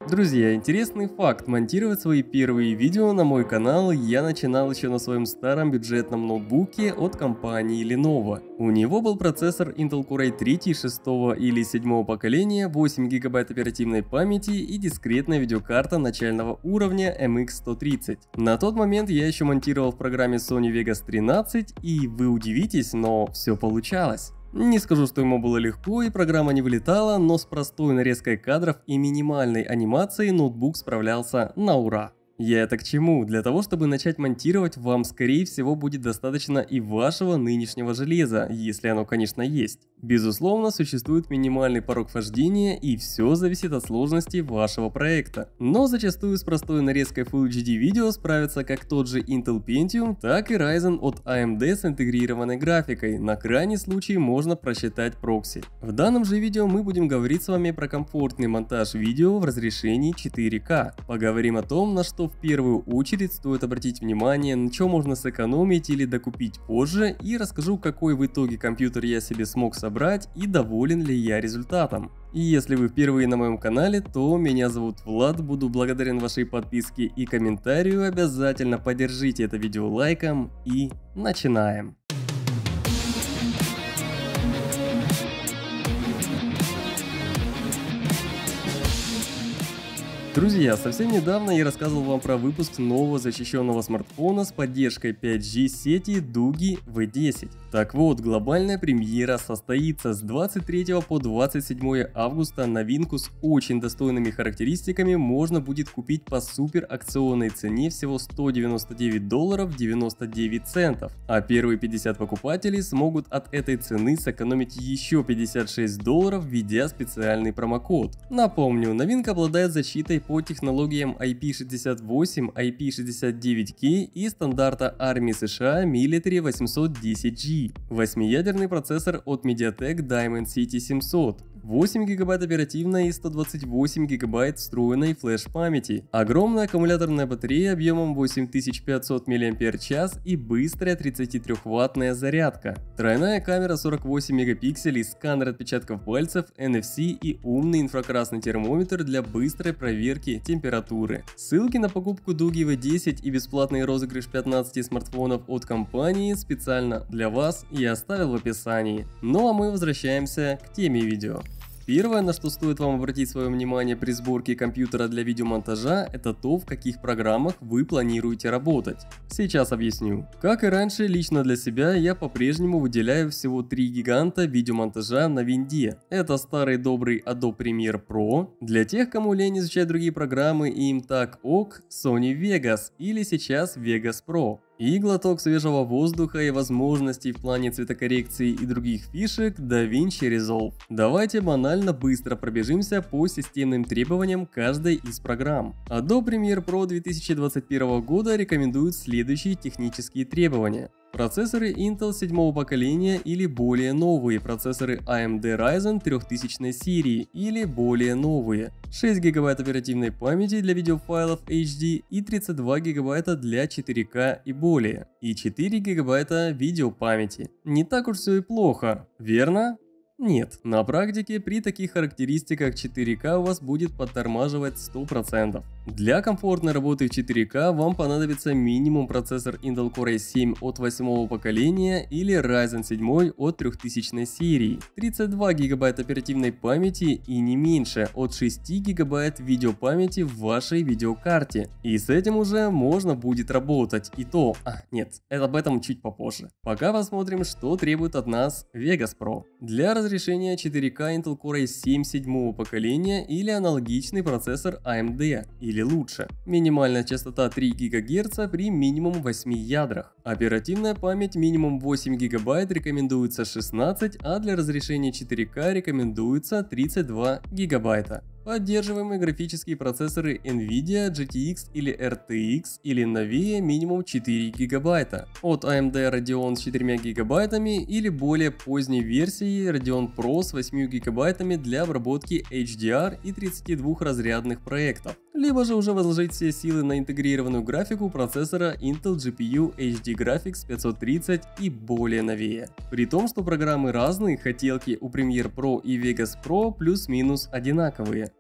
Друзья, интересный факт. Монтировать свои первые видео на мой канал я начинал еще на своем старом бюджетном ноутбуке от компании Lenovo. У него был процессор Intel Core i3 6 или 7 поколения, 8 ГБ оперативной памяти и дискретная видеокарта начального уровня MX130. На тот момент я еще монтировал в программе Sony Vegas 13, и вы удивитесь, но все получалось. Не скажу, что ему было легко и программа не вылетала, но с простой нарезкой кадров и минимальной анимацией ноутбук справлялся на ура. Я это к чему? Для того, чтобы начать монтировать, вам скорее всего будет достаточно и вашего нынешнего железа, если оно, конечно, есть. Безусловно, существует минимальный порог вхождения, и все зависит от сложности вашего проекта. Но зачастую с простой нарезкой Full HD видео справятся как тот же Intel Pentium, так и Ryzen от AMD с интегрированной графикой. На крайний случай можно просчитать прокси. В данном же видео мы будем говорить с вами про комфортный монтаж видео в разрешении 4К. Поговорим о том, на что в первую очередь стоит обратить внимание, на чем можно сэкономить или докупить позже, и расскажу, какой в итоге компьютер я себе смог собрать и доволен ли я результатом. И если вы впервые на моем канале, то меня зовут Влад, буду благодарен вашей подписке и комментарию, обязательно поддержите это видео лайком и начинаем. Друзья, совсем недавно я рассказывал вам про выпуск нового защищенного смартфона с поддержкой 5G сети Doogee V10. Так вот, глобальная премьера состоится с 23 по 27 августа. Новинку с очень достойными характеристиками можно будет купить по супер акционной цене всего $199 99 центов. А первые 50 покупателей смогут от этой цены сэкономить еще $56, введя специальный промокод. Напомню, новинка обладает защитой по технологиям IP68, IP69K и стандарта армии США Military 810G. 8-ядерный процессор от MediaTek Dimensity 700. 8 ГБ оперативной и 128 ГБ встроенной флеш-памяти. Огромная аккумуляторная батарея объемом 8500 мАч и быстрая 33-ваттная зарядка. Тройная камера 48 мегапикселей, сканер отпечатков пальцев, NFC и умный инфракрасный термометр для быстрой проверки температуры. Ссылки на покупку Doogee V10 и бесплатный розыгрыш 15 смартфонов от компании специально для вас я оставил в описании. Ну а мы возвращаемся к теме видео. Первое, на что стоит вам обратить свое внимание при сборке компьютера для видеомонтажа, это то, в каких программах вы планируете работать. Сейчас объясню. Как и раньше, лично для себя я по-прежнему выделяю всего 3 гиганта видеомонтажа на винде. Это старый добрый Adobe Premiere Pro, для тех, кому лень изучать другие программы и им так ок, Sony Vegas или сейчас Vegas Pro. И глоток свежего воздуха и возможностей в плане цветокоррекции и других фишек DaVinci Resolve. Давайте банально быстро пробежимся по системным требованиям каждой из программ. Adobe Premiere Pro 2021 года рекомендует следующие технические требования. Процессоры Intel 7 поколения или более новые, процессоры AMD Ryzen 3000 серии или более новые, 6 ГБ оперативной памяти для видеофайлов HD и 32 ГБ для 4К и более, и 4 ГБ видеопамяти. Не так уж все и плохо, верно? Нет, на практике при таких характеристиках 4К у вас будет подтормаживать 100%. Для комфортной работы в 4К вам понадобится минимум процессор Intel Core i7 от 8 поколения или Ryzen 7 от 3000 серии, 32 ГБ оперативной памяти и не меньше от 6 ГБ видеопамяти в вашей видеокарте. И с этим уже можно будет работать. И то, нет, об этом чуть попозже. Пока посмотрим, что требует от нас Vegas Pro. Для разрешения 4К Intel Core i7 7 поколения или аналогичный процессор AMD или лучше. Минимальная частота 3 ГГц при минимум 8 ядрах. Оперативная память минимум 8 ГБ, рекомендуется 16, а для разрешения 4К рекомендуется 32 ГБ. Поддерживаемые графические процессоры NVIDIA, GTX или RTX или новее минимум 4 ГБ. От AMD Radeon с 4 ГБ или более поздней версии Radeon Pro с 8 ГБ для обработки HDR и 32 разрядных проектов. Либо же уже возложить все силы на интегрированную графику процессора Intel GPU HD Graphics 530 и более новее. При том, что программы разные, хотелки у Premiere Pro и Vegas Pro плюс-минус одинаковые.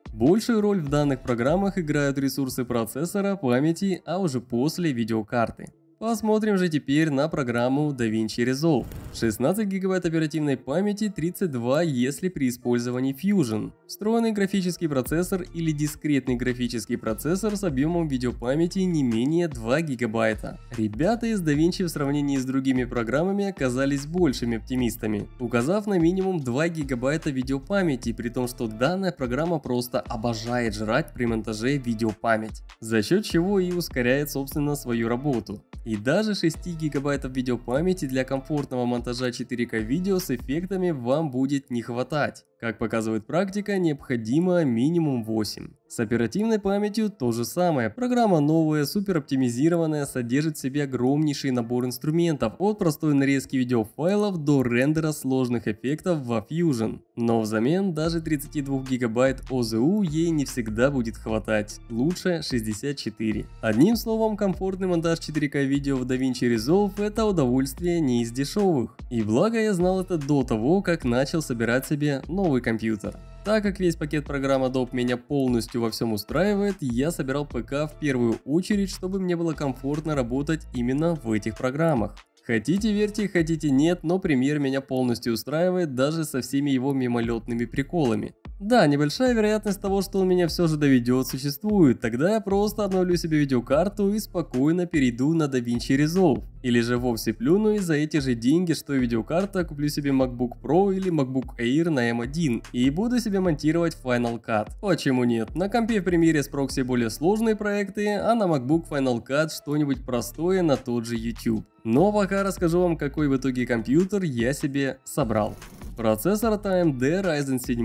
Большую роль в данных программах играют ресурсы процессора, памяти, а уже после видеокарты. Посмотрим же теперь на программу DaVinci Resolve. 16 ГБ оперативной памяти, 32 если при использовании Fusion. Встроенный графический процессор или дискретный графический процессор с объемом видеопамяти не менее 2 ГБ. Ребята из DaVinci в сравнении с другими программами оказались большими оптимистами, указав на минимум 2 ГБ видеопамяти, при том, что данная программа просто обожает жрать при монтаже видеопамять, за счет чего и ускоряет собственно свою работу. И даже 6 ГБ видеопамяти для комфортного монтажа 4К видео с эффектами вам будет не хватать. Как показывает практика, необходимо минимум 8. С оперативной памятью то же самое. Программа новая, супер оптимизированная, содержит в себе огромнейший набор инструментов, от простой нарезки видеофайлов до рендера сложных эффектов во Fusion. Но взамен даже 32 ГБ ОЗУ ей не всегда будет хватать, лучше 64. Одним словом, комфортный монтаж 4К видео в DaVinci Resolve — это удовольствие не из дешевых. И благо я знал это до того, как начал собирать себе новый компьютер. Так как весь пакет программ Adobe меня полностью во всем устраивает, я собирал ПК в первую очередь, чтобы мне было комфортно работать именно в этих программах. Хотите верьте, хотите нет, но Premiere меня полностью устраивает даже со всеми его мимолетными приколами. Да, небольшая вероятность того, что он меня все же доведет, существует, тогда я просто обновлю себе видеокарту и спокойно перейду на DaVinci Resolve. Или же вовсе плюну и за эти же деньги, что и видеокарта, куплю себе MacBook Pro или MacBook Air на M1 и буду себе монтировать Final Cut. Почему нет? На компе в Premiere с прокси более сложные проекты, а на MacBook Final Cut что-нибудь простое на тот же YouTube. Но пока расскажу вам, какой в итоге компьютер я себе собрал. Процессор от AMD Ryzen 7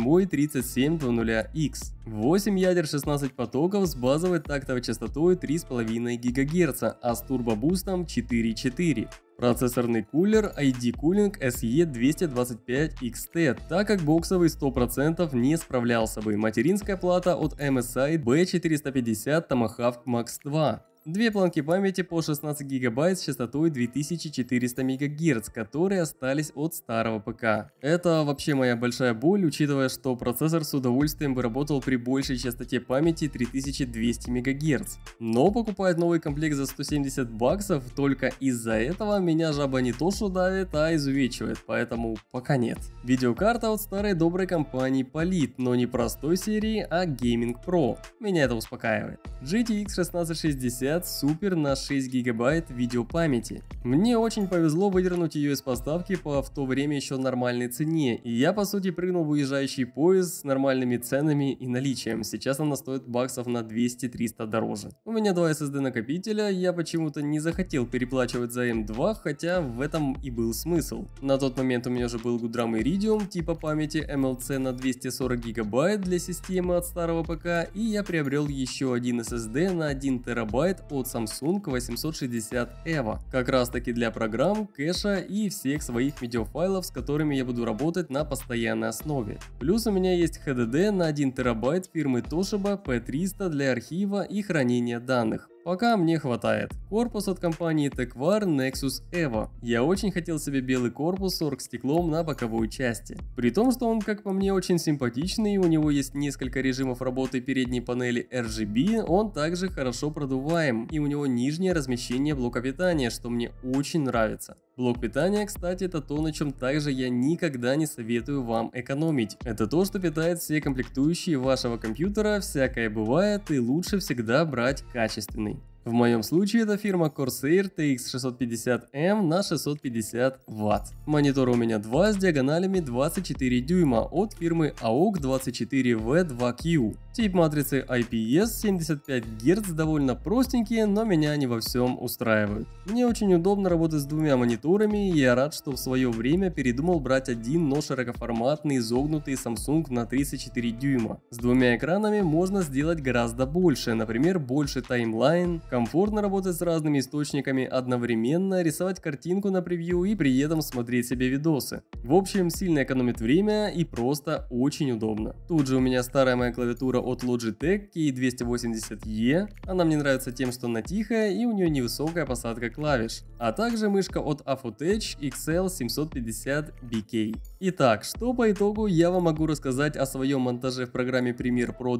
3700X. 8 ядер 16 потоков с базовой тактовой частотой 3,5 ГГц, а с турбобустом 4,4. Процессорный кулер ID Cooling SE225XT, так как боксовый 100% не справлялся бы. Материнская плата от MSI B450 Tomahawk Max 2. Две планки памяти по 16 ГБ с частотой 2400 МГц, которые остались от старого ПК. Это вообще моя большая боль, учитывая, что процессор с удовольствием бы работал при большей частоте памяти 3200 МГц. Но покупать новый комплект за 170 баксов только из-за этого меня жаба не то что давит, а изувечивает, поэтому пока нет. Видеокарта от старой доброй компании Polit, но не простой серии, а Gaming Pro. Меня это успокаивает. GTX 1660 супер на 6 гигабайт видеопамяти. Мне очень повезло выдернуть ее из поставки по в то время еще нормальной цене, и я по сути прыгнул в уезжающий поезд с нормальными ценами и наличием. Сейчас она стоит баксов на 200-300 дороже. У меня 2 SSD накопителя, я почему-то не захотел переплачивать за M2, хотя в этом и был смысл. На тот момент у меня уже был Goodram Iridium типа памяти MLC на 240 гигабайт для системы от старого ПК, и я приобрел еще один SSD на 1 терабайт от Samsung 860 EVO, как раз таки для программ, кэша и всех своих видеофайлов, с которыми я буду работать на постоянной основе. Плюс у меня есть HDD на 1 терабайт фирмы Toshiba P300 для архива и хранения данных. Пока мне хватает. Корпус от компании TechWar Nexus Evo. Я очень хотел себе белый корпус с оргстеклом на боковой части. При том, что он, как по мне, очень симпатичный, у него есть несколько режимов работы передней панели RGB, он также хорошо продуваем, и у него нижнее размещение блока питания, что мне очень нравится. Блок питания, кстати, это то, на чем также я никогда не советую вам экономить. Это то, что питает все комплектующие вашего компьютера, всякое бывает, и лучше всегда брать качественный. В моем случае это фирма Corsair TX650M на 650 Вт. Монитор у меня 2 с диагоналями 24 дюйма от фирмы AOG 24V2Q. Тип матрицы IPS 75 Гц, довольно простенькие, но меня они во всем устраивают. Мне очень удобно работать с двумя мониторами, и я рад, что в свое время передумал брать один, но широкоформатный изогнутый Samsung на 34 дюйма. С двумя экранами можно сделать гораздо больше, например, больше таймлайн, комфортно работать с разными источниками одновременно, рисовать картинку на превью и при этом смотреть себе видосы. В общем, сильно экономит время и просто очень удобно. Тут же у меня старая моя клавиатура от Logitech K280E. Она мне нравится тем, что она тихая и у нее невысокая посадка клавиш. А также мышка от Affotech XL750BK. Итак, что по итогу я вам могу рассказать о своем монтаже в программе Premiere Pro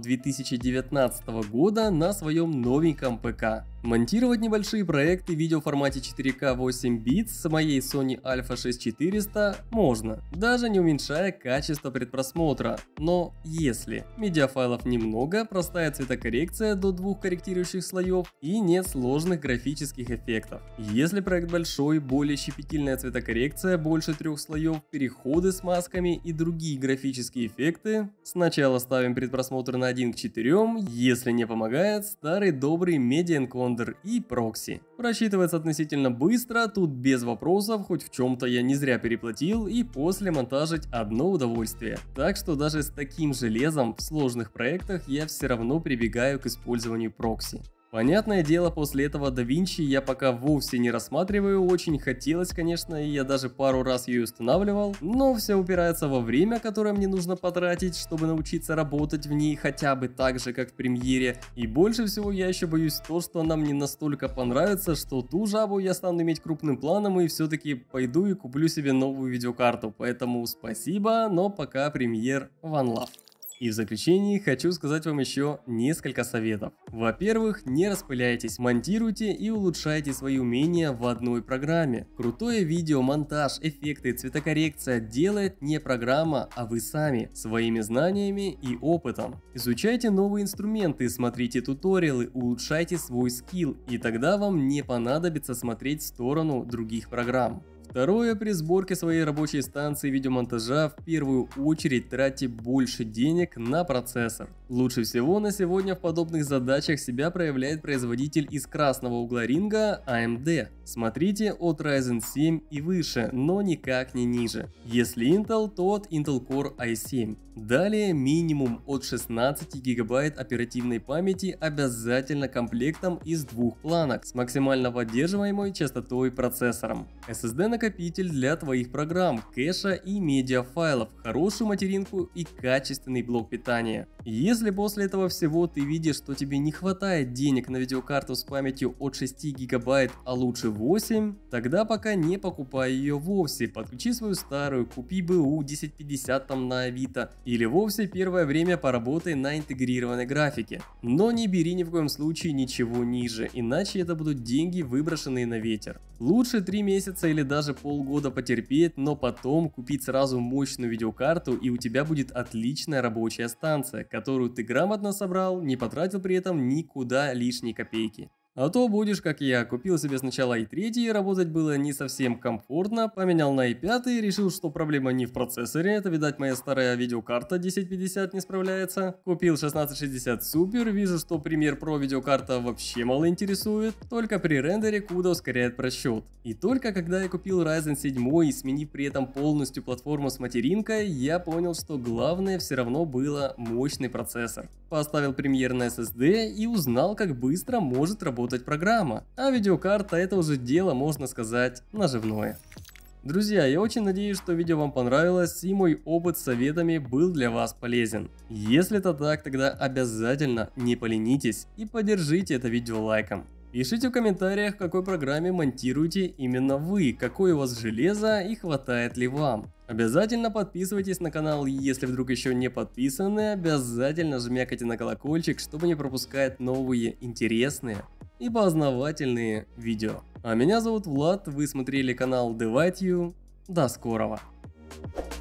2019 года на своем новеньком ПК. Монтировать небольшие проекты в видеоформате 4К 8 бит с моей Sony Alpha 6400 можно, даже не уменьшая качество предпросмотра. Но если медиафайлов немного, простая цветокоррекция до 2 корректирующих слоев и нет сложных графических эффектов. Если проект большой, более щепетильная цветокоррекция, больше 3 слоев, переходы с масками и другие графические эффекты, сначала ставим предпросмотр на 1:4, если не помогает, старый добрый Media Encoder и прокси. Просчитывается относительно быстро, тут без вопросов, хоть в чем-то я не зря переплатил, и после монтажить одно удовольствие. Так что даже с таким железом в сложных проектах я все равно прибегаю к использованию прокси. Понятное дело, после этого DaVinci я пока вовсе не рассматриваю, очень хотелось, конечно, и я даже пару раз ее устанавливал, но все упирается во время, которое мне нужно потратить, чтобы научиться работать в ней хотя бы так же, как в премьере, и больше всего я еще боюсь то, что она мне настолько понравится, что ту жабу я стану иметь крупным планом и все-таки пойду и куплю себе новую видеокарту, поэтому спасибо, но пока премьер one love. И в заключении хочу сказать вам еще несколько советов. Во-первых, не распыляйтесь, монтируйте и улучшайте свои умения в одной программе. Крутое видео, монтаж, эффекты, цветокоррекция делает не программа, а вы сами, своими знаниями и опытом. Изучайте новые инструменты, смотрите туториалы, улучшайте свой скилл, и тогда вам не понадобится смотреть в сторону других программ. Второе, при сборке своей рабочей станции видеомонтажа в первую очередь тратьте больше денег на процессор. Лучше всего на сегодня в подобных задачах себя проявляет производитель из красного угла ринга AMD. Смотрите от Ryzen 7 и выше, но никак не ниже. Если Intel, то от Intel Core i7. Далее минимум от 16 ГБ оперативной памяти обязательно комплектом из 2 планок с максимально поддерживаемой частотой процессором. SSD-накопитель для твоих программ, кэша и медиафайлов, хорошую материнку и качественный блок питания. Если после этого всего ты видишь, что тебе не хватает денег на видеокарту с памятью от 6 ГБ, а лучше 8, тогда пока не покупай ее вовсе, подключи свою старую, купи БУ 1050 там на Авито, или вовсе первое время поработай на интегрированной графике. Но не бери ни в коем случае ничего ниже, иначе это будут деньги, выброшенные на ветер. Лучше 3 месяца или даже полгода потерпеть, но потом купить сразу мощную видеокарту, и у тебя будет отличная рабочая станция, которую ты грамотно собрал, не потратил при этом никуда лишней копейки. А то будешь как я, купил себе сначала i3, работать было не совсем комфортно, поменял на i5, решил, что проблема не в процессоре, это, видать, моя старая видеокарта 1050 не справляется. Купил 1660 Super, вижу, что Premiere Pro видеокарта вообще мало интересует, только при рендере CUDA ускоряет просчет. И только когда я купил Ryzen 7 и сменив при этом полностью платформу с материнкой, я понял, что главное все равно было мощный процессор. Поставил Premiere на SSD и узнал, как быстро может работать программа, а видеокарта — это уже дело, можно сказать, наживное. Друзья, я очень надеюсь, что видео вам понравилось и мой опыт с советами был для вас полезен. Если это так, тогда обязательно не поленитесь и поддержите это видео лайком. Пишите в комментариях, в какой программе монтируете именно вы, какое у вас железо и хватает ли вам. Обязательно подписывайтесь на канал, если вдруг еще не подписаны, обязательно жмякайте на колокольчик, чтобы не пропускать новые интересные и познавательные видео. А меня зовут Влад, вы смотрели канал Divide You. До скорого!